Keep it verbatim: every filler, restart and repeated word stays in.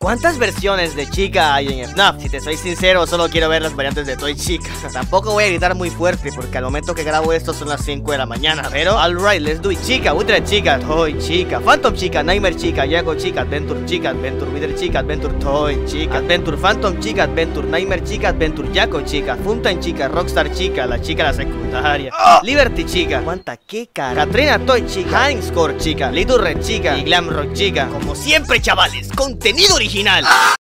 ¿Cuántas versiones de chica hay en F NAF? Si te soy sincero, solo quiero ver las variantes de Toy Chica. Tampoco voy a gritar muy fuerte porque al momento que grabo esto son las cinco de la mañana. Pero, alright, let's do it. Chica, Ultra Chica, Toy Chica, Phantom Chica, Nightmare Chica, Yago Chica, Adventure Chica, Adventure Wither Chica, Adventure Toy Chica, Adventure Phantom Chica, Adventure Nightmare Chica, Adventure Yago Chica, Funtime Chica, Rockstar Chica, la chica de la secundaria, Liberty Chica, ¿cuánta qué cara? Katrina Toy Chica, Hankscore Chica, Little Red Chica y Glam Rock Chica. Como siempre, chavales, contenido original.